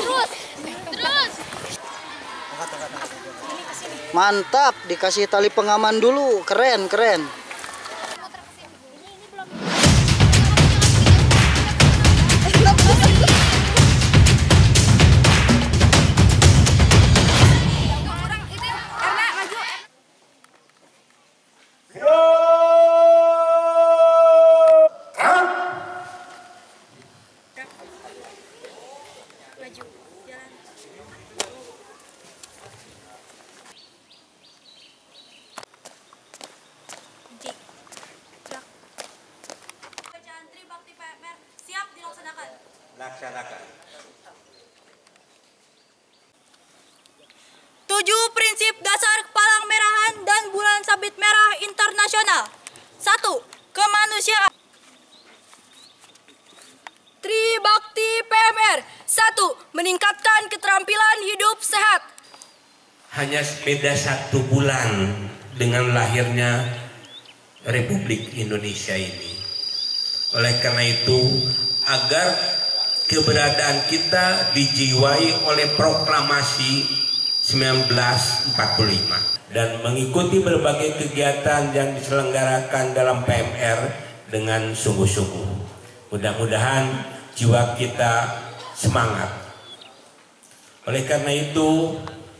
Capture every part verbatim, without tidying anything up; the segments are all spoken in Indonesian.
Terus. Terus. Mantap, dikasih tali pengaman dulu. Keren, keren. Laksanakan. Tujuh prinsip dasar Palang Merahan dan Bulan Sabit Merah Internasional. Satu, kemanusiaan. Tribakti P M R. Satu, meningkatkan keterampilan hidup sehat. Hanya beda satu bulan dengan lahirnya Republik Indonesia ini. Oleh karena itu, agar keberadaan kita dijiwai oleh proklamasi seribu sembilan ratus empat puluh lima dan mengikuti berbagai kegiatan yang diselenggarakan dalam P M R dengan sungguh-sungguh. Mudah-mudahan jiwa kita semangat. Oleh karena itu,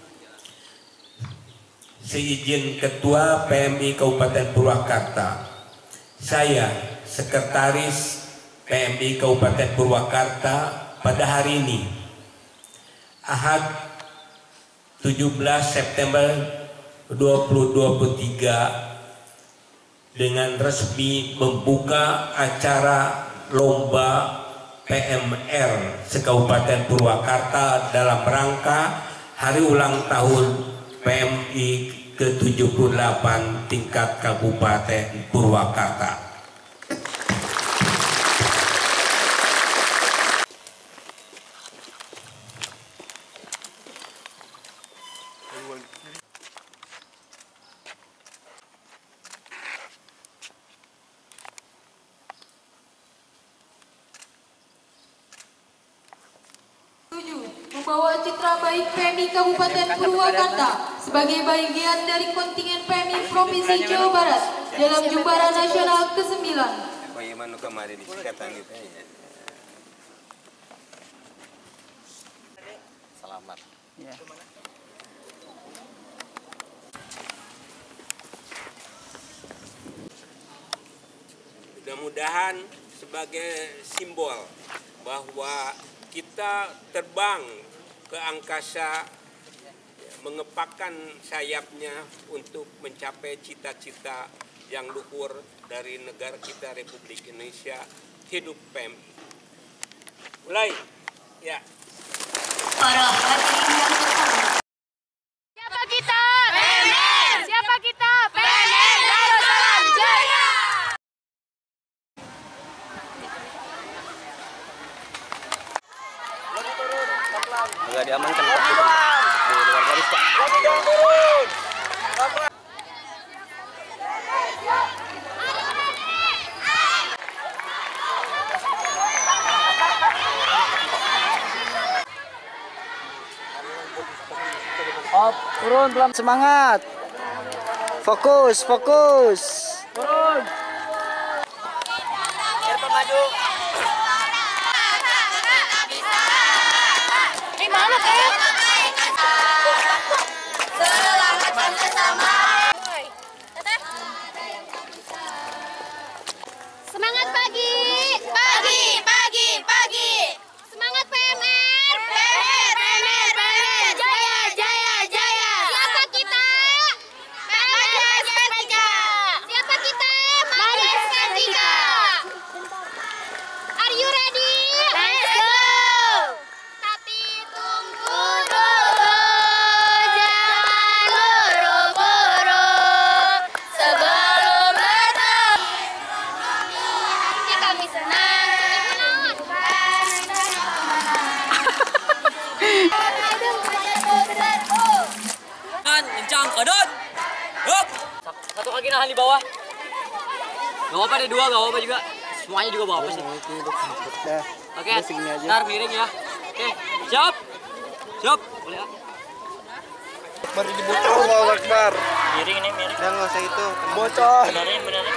seizin Ketua P M I Kabupaten Purwakarta, saya Sekretaris P M I Kabupaten Purwakarta pada hari ini, Ahad tujuh belas September dua ribu dua puluh tiga, dengan resmi membuka acara lomba P M R se-Kabupaten Purwakarta dalam rangka hari ulang tahun P M I ke tujuh puluh delapan tingkat Kabupaten Purwakarta. Membawa citra baik P M I Kabupaten Purwakarta sebagai bagian dari kontingen P M I Provinsi Jawa Barat dalam Jumbara Nasional kesembilan. Bagaimana kemarin di Sikatan itu ya? Selamat. Ya. Mudah-mudahan sebagai simbol bahwa kita terbang ke angkasa, mengepakkan sayapnya untuk mencapai cita-cita yang luhur dari negara kita Republik Indonesia. Hidup P M I. Mulai, ya. Para hadirin yang terhormat. Siapa kita? P M R. Siapa kita? P M R Darussalam Jaya. Agak diamankan Pak. Di luar garis Pak. Oh, turun pelan, semangat. Fokus, fokus. Turun. Biar maju. Gimana teh? Selamat bersama. Semangat pagi. Pagi, pagi, pagi. Semangat P M R. P M R, P M R, P M R. Jaya, jaya, jaya. Siapa kita? Majes Kartika. Siapa kita? Majes Kartika. Are you ready? Let's go. Tapi tunggu dulu, jangan buru-buru sebelum bertemu. Ya kami senang. Kan, kencang, kedon. Yup. Satu kaki nahan di bawah. Gak apa-apa deh, dua, gak apa-apa juga. Semuanya juga gak apa-apa sih. Oke, ntar miring ya. Oke, siap. Siap. Boleh. Baru dibuka Allahu Akbar. Miring ini, miring. Udah nggak usah itu. Bocor. Benerin, benerin.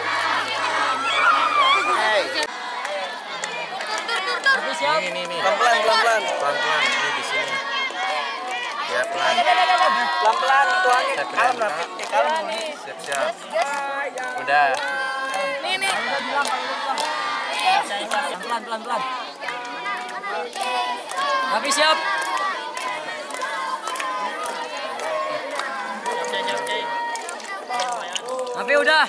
Tapi siap. Ini nih. Pelan-pelan, pelan-pelan. Pelan-pelan. Ini di sini. Ya pelan. Pelan-pelan tuangnya. Kalem lah. Kalem. Siap-siap. Udah. Nih, nih. Pelan, pelan, pelan. Tapi siap. Tapi udah.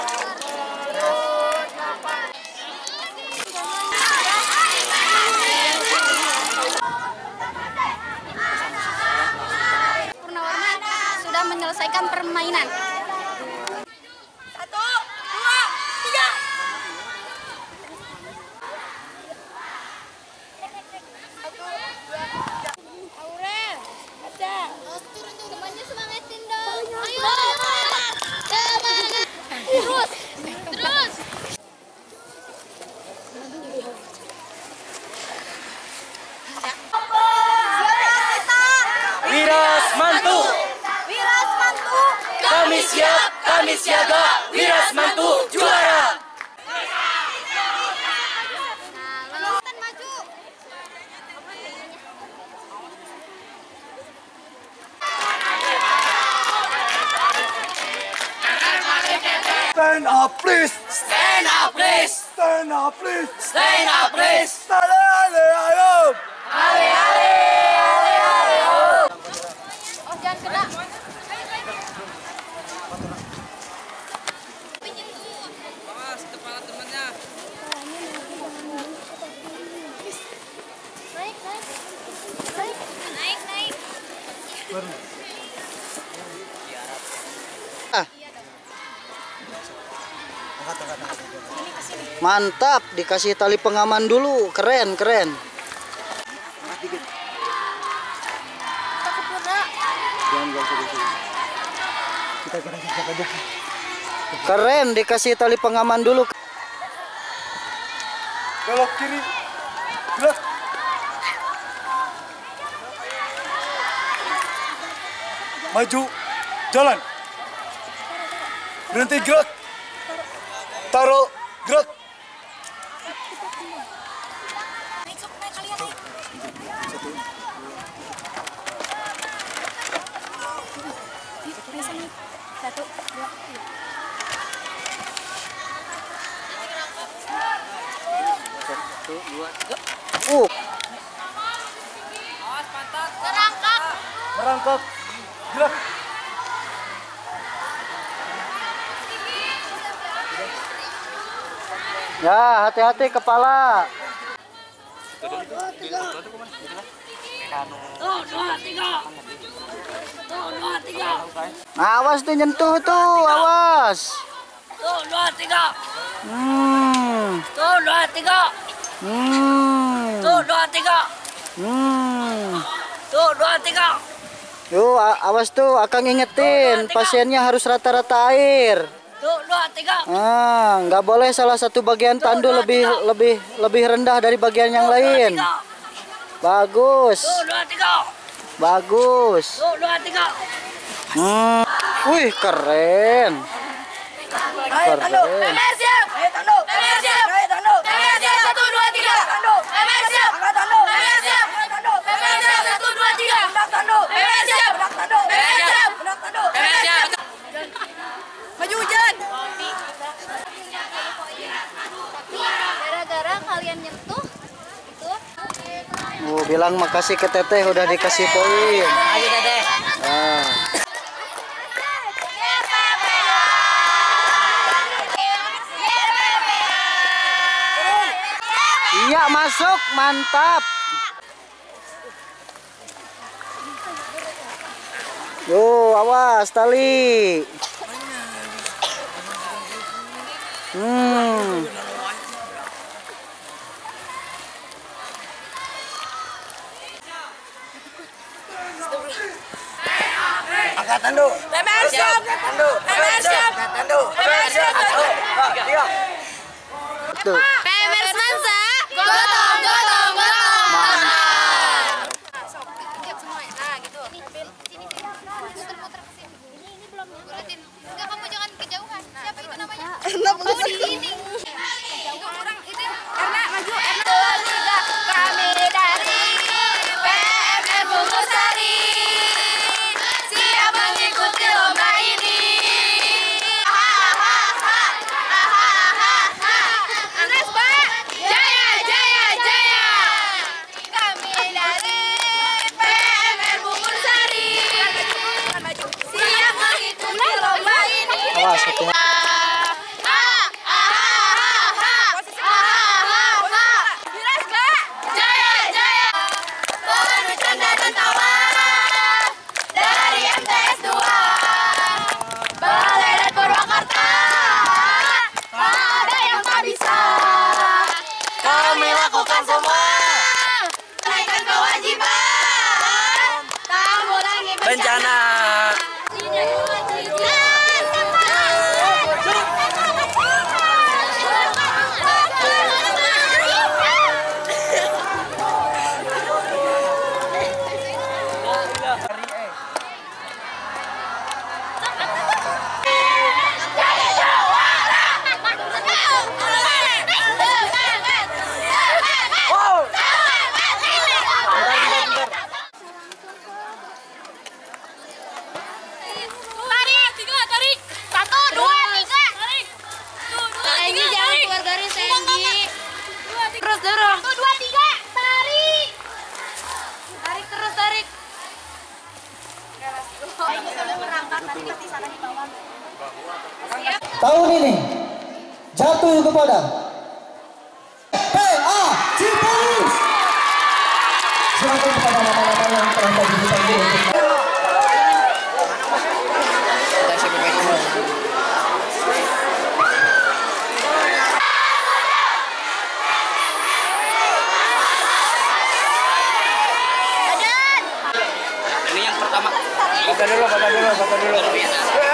Purnawarman sudah menyelesaikan permainan. Satu, dua, tiga. Aurel, ada. Temannya semangatin dong. Ayo. Semangat. Terus. Terus. Wiras Mantu. Wiras Mantu. Kami siap, kami siaga. Wiras Mantu juara. Nah, lulusan maju. Stand up please. Stand up, please. Stand up please. Stand up, please. Ale ale ayo. Ale, ale. Oh, jangan kena. Naik, naik. Naik, naik, naik. Ah. Mantap, dikasih tali pengaman dulu. Keren, keren. Keren, dikasih tali pengaman dulu. Belok kiri. Gerak. Maju. Jalan. Berhenti gerak. Taruh. Gerak. Satu, dua, tiga. Uh, Merangkak. Merangkak. Gerak. ya, hati-hati kepala. Tuh, dua, tiga. Tuh, dua, tiga. Awas tuh nyentuh tuh, awas. Tuh, dua, tiga. Hmm. Tuh, dua, tiga. Hmm. Tuh, dua, tiga. Hmm. Tuh, dua, tiga. Yuk, a- awas tuh, Akang ingetin, pasiennya harus rata-rata air. Tuh, dua, tiga. Ah, nggak boleh salah satu bagian tandu lebih lebih lebih rendah dari bagian yang lain. Bagus, Tuh, dua, tiga. bagus. Tuh, dua, tiga. Hmm. Wih, keren. Keren. Pemer siap. Ayo tando. Pemer siap. Ayo tando. Pemer siap. Satu, dua, tiga. Tando. Pemer siap. Angkat tando. Pemer siap. Tando. Pemer siap. Satu, dua, tiga. Hendak tando. Pemer siap. Hendak tando. Pemer siap. Hendak tando. Pemer siap. Maju hujan. Gara-gara kalian nyentuh itu. Oh, bilang makasih ke Teteh udah dikasih poin. Ayo, Teteh. Ah. Iya, masuk, mantap. Yo, awas tali. Hmm. Angkat tando. Pemer siap. Tando. Pemer siap. Tando. Pemer siap. Satu. Tiga. Tuh. Pemer Semansa. Gotong, gotong, gotong. Mantap. Erna belum ini. Erna maju, Erna. Kami dari P M R Bungursari siap mengikuti lomba ini. Anas Pak, jaya jaya jaya. Kami dari P M R Bungursari siap mengikuti lomba ini. Awas, hati-hati. Bencana. Tahun ini jatuh kepada P A Cipanis. Silakan kepada nama-nama yang telah tadi dipanggil untuk Ini yang pertama. Foto dulu, foto dulu, foto dulu.